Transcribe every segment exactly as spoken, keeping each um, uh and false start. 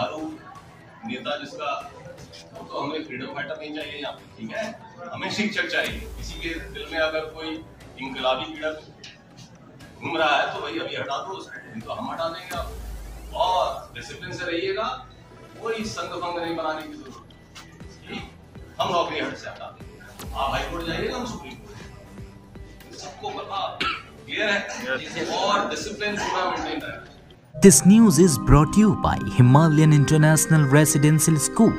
जुझारू नेता जिसका, तो हमें फ्रीडम फाइटर नहीं चाहिए यहाँ पे, ठीक है। हमें शिक्षक चाहिए। किसी के दिल में अगर कोई इंकलाबी कीड़ा घूम रहा है तो भाई अभी हटा दो उसको, तो हम हटा देंगे आप। और डिसिप्लिन से रहिएगा, कोई संग भंग नहीं बनाने की जरूरत, हम नौकरी हट से हटा देंगे। आप हाई कोर्ट जाइएगा, हम सुप्रीम कोर्ट, सबको पता क्लियर है, और डिसिप्लिन पूरा मेंटेन रहेगा। This news is brought to you by Himalayan International Residential School.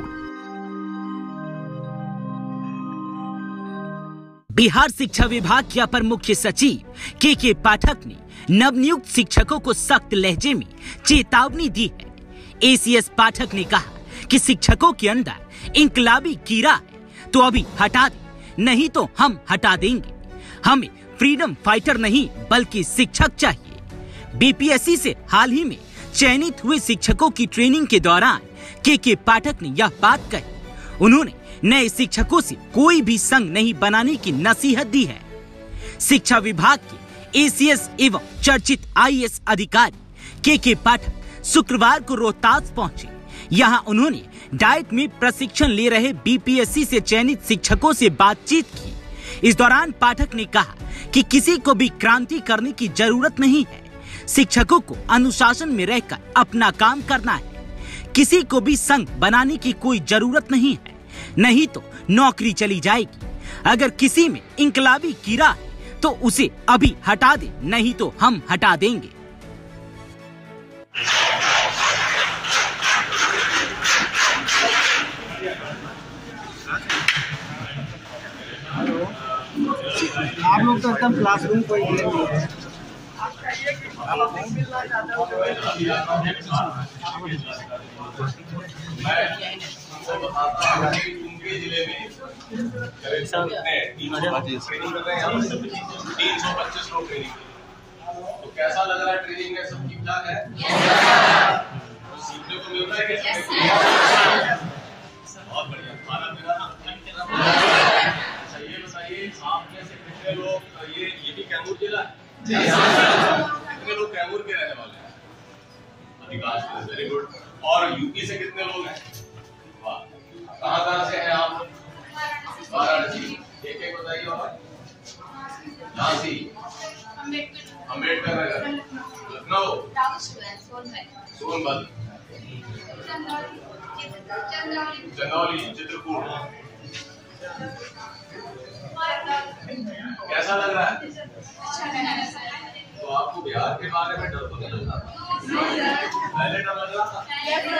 Bihar शिक्षा विभाग के अपर मुख्य सचिव के के पाठक ने नवनियुक्त शिक्षकों को सख्त लहजे में चेतावनी दी है। ए सी एस पाठक ने कहा कि शिक्षकों के अंदर इंकलाबी कीड़ा है तो अभी हटा दे, नहीं तो हम हटा देंगे। हमें फ्रीडम फाइटर नहीं बल्कि शिक्षक चाहिए। बी पी एस सी से हाल ही में चयनित हुए शिक्षकों की ट्रेनिंग के दौरान के के पाठक ने यह बात कही। उन्होंने नए शिक्षकों से कोई भी संग नहीं बनाने की नसीहत दी है। शिक्षा विभाग के ए सी एस एवं चर्चित आई ए एस अधिकारी के के पाठक शुक्रवार को रोहतास पहुंचे। यहां उन्होंने डाइट में प्रशिक्षण ले रहे बी पी एस सी से चयनित शिक्षकों से बातचीत की। इस दौरान पाठक ने कहा कि किसी को भी क्रांति करने की जरूरत नहीं है। शिक्षकों को अनुशासन में रहकर अपना काम करना है। किसी को भी संग बनाने की कोई जरूरत नहीं है, नहीं तो नौकरी चली जाएगी। अगर किसी में इंकलाबी कीड़ा है तो उसे अभी हटा दे, नहीं तो हम हटा देंगे। आप लोग तो एकदम क्लासरूम को ही लेंगे। उनके जिले में तीन सौ पच्चीस लोग ट्रेनिंग, तो कैसा लग रहा है ट्रेनिंग में? सब ठीक ठाक है? सीखने को मिल रहा है क्या? बहुत बढ़िया। खाना पीना अच्छा, ये बताइए आप में से कितने लोग, ये ये भी कैमूर जिला है? कितने लोग कैमूर के रहने वाले हैं? अधिकांश। Very good. और यूपी से कितने लोग हैं? वाह। कहाँ कहाँ से हैं आप? वाराणसी। एक एक बताइए। और झांसी, अम्बेडकर नगर, लखनऊ, सोनभद्र, चंदौली, चित्रकूट। कैसा लग रहा है? तो आपको बिहार के बारे में डर तो नहीं लग रहा? पहले डर लग रहा था,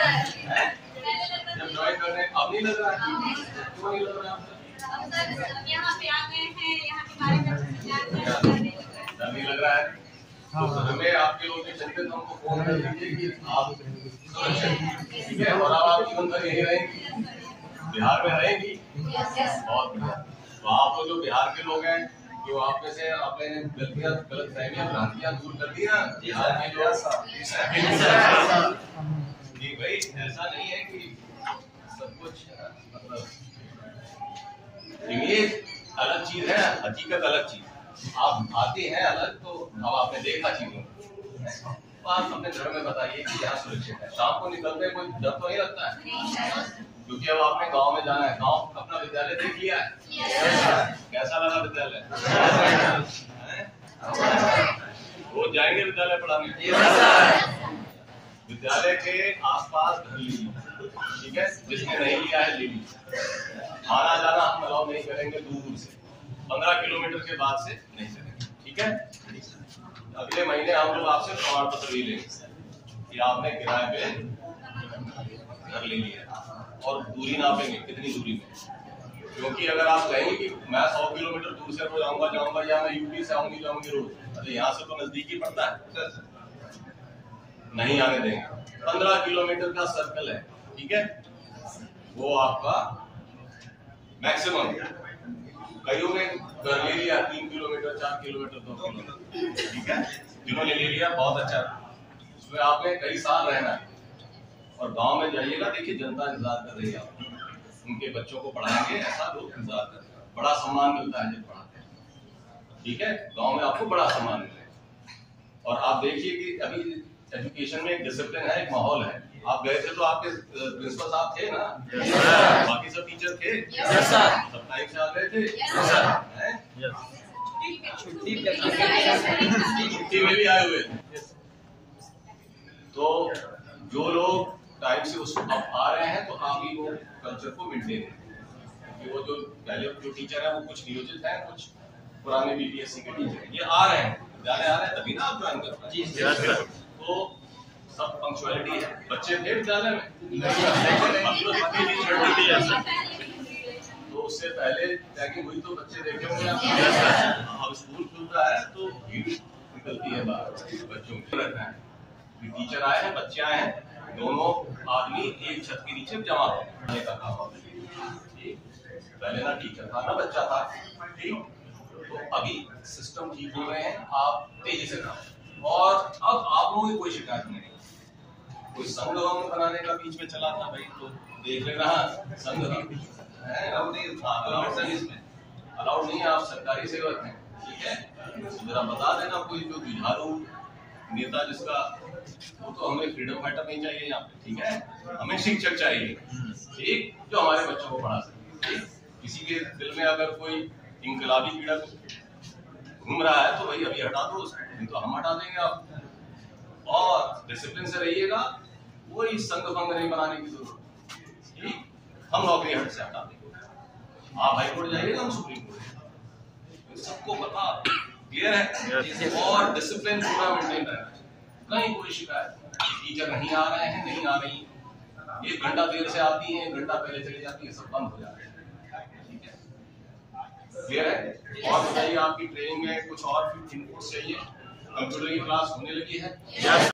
जब ज्वाइन करने, अब नहीं लग रहा है? क्यों नहीं लग रहा है? यहाँ पे आ गए हैं, यहाँ के बारे में डर नहीं लग रहा है? तो हमें आपके लोग के चलते हमको फोन कर दीजिए कि आप सुरक्षित, ठीक है, और अब आप जीवन भर यही रहेंगी, बिहार में रहेंगी। बहुत बढ़िया। तो आप लोग जो बिहार के लोग हैं, जो आप में से आपने गलतियां, गलत फहमियां, भ्रांतियां दूर कर दी ना, बिहार के लोग जी भाई, ऐसा नहीं है कि सब कुछ मतलब ये अलग चीज है, हकीकत अलग चीज। आप आते हैं अलग, तो अब आपने देखा चीजों को, तो आप अपने घर में बताइए कि यहाँ सुरक्षित है। शाम को निकलते कोई डर तो नहीं लगता है? क्योंकि अब आपने गांव में जाना है। गांव अपना विद्यालय देख लिया है? कैसा लगा विद्यालय? रोज जाएंगे विद्यालय पढ़ाने? विद्यालय के आसपास घर लीजिए, ठीक है, जिसने नहीं लिया है ले लीजिए। आना जाना हम अलाउ नहीं करेंगे, दूर दूर से, पंद्रह किलोमीटर के बाद से नहीं करेंगे, ठीक है। अगले महीने हम लोग आपसे प्रमाण पत्र भी लेंगे कि आपने किराए पे घर ले लिया, और दूरी नापेंगे कितनी दूरी में, क्योंकि अगर आप कहेंगे कि मैं सौ किलोमीटर दूर से रोज आऊंगा जाऊंगा, या मैं यूपी से आऊंगी जाऊंगी रोज, अरे यहाँ से तो नजदीकी पड़ता है, नहीं आने देंगे। पंद्रह किलोमीटर का सर्कल है, ठीक है, वो आपका मैक्सिमम। कईयों ने घर ले लिया तीन किलोमीटर, चार किलोमीटर, दो किलोमीटर, ठीक है, जिन्होंने ले लिया बहुत अच्छा, उसमें आपने कई साल रहना है। और गांव में जाइएगा, देखिए जनता इंतजार कर रही है आपको, उनके बच्चों को पढ़ाएंगे, ऐसा लोग इंतजार कर रहे हैं। बड़ा सम्मान मिलता है जब पढ़ाते हैं, ठीक है, गांव में आपको बड़ा सम्मान मिलेगा। और आप देखिए कि अभी एजुकेशन में एक डिसिप्लिन है, एक माहौल है, आप गए थे तो आपके प्रिंसिपल साहब थे ना? बाकी सब टीचर थे? सब टाइम से आ गए थे? छुट्टी में भी आए हुए थे। तो जो लोग टाइम से उस अब आ रहे हैं तो आप ही वो कल्चर को मेंटेन करें, कि वो जो पहले जो टीचर है वो कुछ नियोजित है, कुछ पुराने बीपीएससी के टीचर, ये आ रहे हैं विद्यालय आ रहे हैं तभी ना आप ज्वाइन कर रहे हैं। तो सब पंक्चुअलिटी है। बच्चे थे विद्यालय में तो उससे पहले टैगिंग हुई तो बच्चे देखे होंगे आप। अब स्कूल खुल रहा है तो भीड़ निकलती है बाहर बच्चों को रखना है। टीचर आए हैं, बच्चे आए हैं, दोनों आदमी एक छत के नीचे जमा होने का काम होता है। पहले ना टीचर था ना बच्चा था, ठीक। तो अभी सिस्टम ठीक हो गए हैं, आप तेजी से काम। और अब आप लोगों की कोई शिकायत नहीं, कोई संघ बनाने का बीच में चला था भाई तो देख लेना, संघ अलाउड नहीं इसमें अलाउड नहीं है, आप सरकारी सेवक हैं, ठीक है। जरा बता देना कोई जो जुझारू नेता जिसका, वो तो हमें फ्रीडम फाइटर नहीं चाहिए यहाँ पे, ठीक है। हमें शिक्षक चाहिए, ठीक, जो हमारे बच्चों को पढ़ा सके, ठीक। किसी के दिल में अगर कोई इंकलाबी कीड़ा घूम रहा है तो भाई अभी हटा दो उसको, नहीं तो हम हटा देंगे आप। और डिसिप्लिन से रहिएगा, कोई संघ भंग नहीं बनाने की जरूरत, ठीक। हम नौकरी हट से हटा देंगे, आप हाई कोर्ट जाइएगा, हम सुप्रीम कोर्ट, सबको पता क्लियर है। और डिसिप्लिन पूरा मेंटेन रहना चाहिए, कहीं कोई शिकायत, टीचर नहीं आ रहे हैं, नहीं आ रही, एक घंटा देर से आती है, एक घंटा पहले चली जाती है, सब बंद हो जाता है, ठीक है, क्लियर है। और बताइए आपकी ट्रेनिंग में कुछ और इनपुट चाहिए? कंप्यूटर की क्लास होने लगी है।